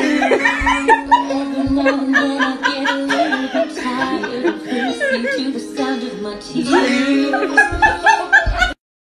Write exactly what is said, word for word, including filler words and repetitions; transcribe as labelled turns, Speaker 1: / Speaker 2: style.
Speaker 1: now and then I get a little bit tired of listening to the sound of my tears.